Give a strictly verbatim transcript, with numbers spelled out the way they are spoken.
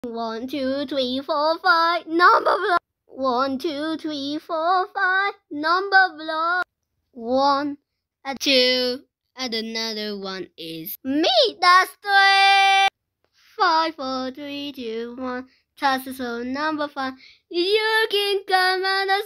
One, two, three, four, five, number block. One, two, three, four, five, number block. One, and two, and another one is me. That's three. Five, four, three, two, one. Toss the number five. You can come and